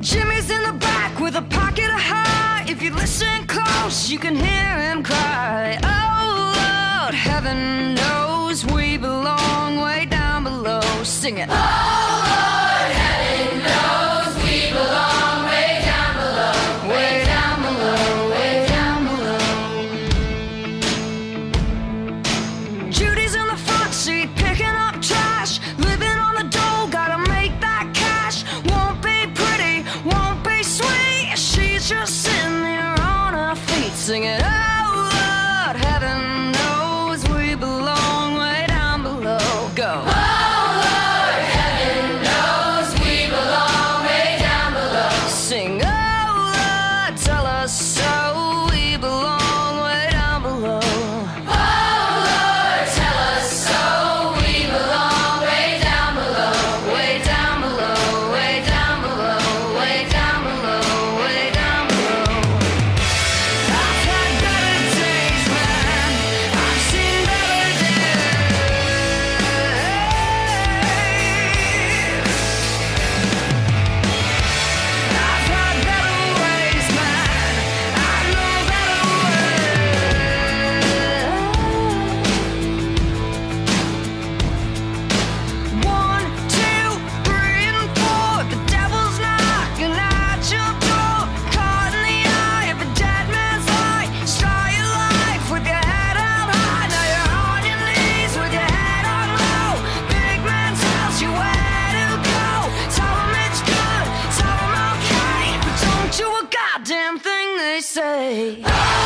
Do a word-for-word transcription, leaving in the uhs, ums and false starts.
Jimmy's in the back with a pocket of high. If you listen close, you can hear him cry. Oh Lord, heaven knows we belong way down below. Sing it. Oh Lord, heaven knows we belong way down below. Way down below, way down below. Judy's in the front seat picking up trash, living on the dole, gotta make that cash. Won't be pretty, won't be sweet, she's just sitting there on her feet singing. Oh Lord, heaven knows we belong way down below. Go. Oh Lord, heaven knows we belong way down below. Sing. Oh Lord, tell us so, we belong way down below. Oh Lord, tell us so, we belong way down below. Way down below, way down below, way down below, way down below. I've had better days, man, I've seen better days. I've had better ways, man, I know better ways. One, two, three, and four, the devil's knocking at your door. Caught in the eye of a dead man's eye. Start your life with your head held high. Now you're on your knees with your head on low. Big man tells you where to go. Tell him it's good, tell him okay, but don't do a goddamn thing they say.